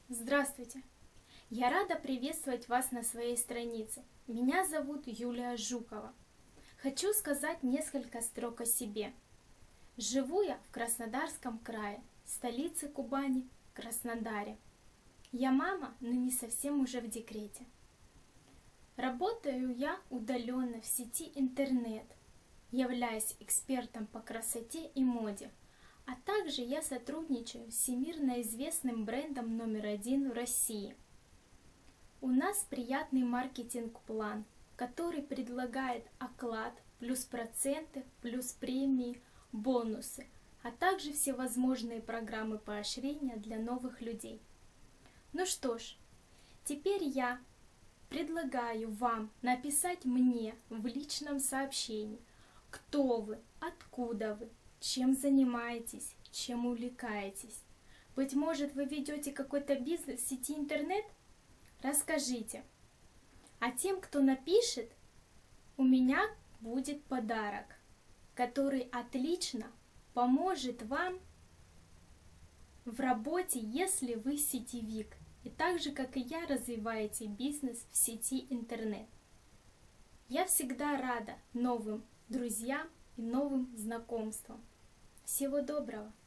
Здравствуйте! Я рада приветствовать вас на своей странице. Меня зовут Юлия Жукова. Хочу сказать несколько строк о себе. Живу я в Краснодарском крае, столице Кубани, Краснодаре. Я мама, но не совсем уже в декрете. Работаю я удаленно в сети интернет, являюсь экспертом по красоте и моде, а также я сотрудничаю с всемирно известным брендом номер 1 в России. У нас приятный маркетинг-план, который предлагает оклад, плюс проценты, плюс премии, бонусы, а также всевозможные программы поощрения для новых людей. Ну что ж, теперь я предлагаю вам написать мне в личном сообщении, кто вы, откуда вы, чем занимаетесь, чем увлекаетесь. Быть может, вы ведете какой-то бизнес в сети интернет? Расскажите. А тем, кто напишет, у меня будет подарок, который отлично поможет вам в работе, если вы сетевик, и так же, как и я, развиваете бизнес в сети интернет. Я всегда рада новым друзьям и новым знакомствам. Всего доброго!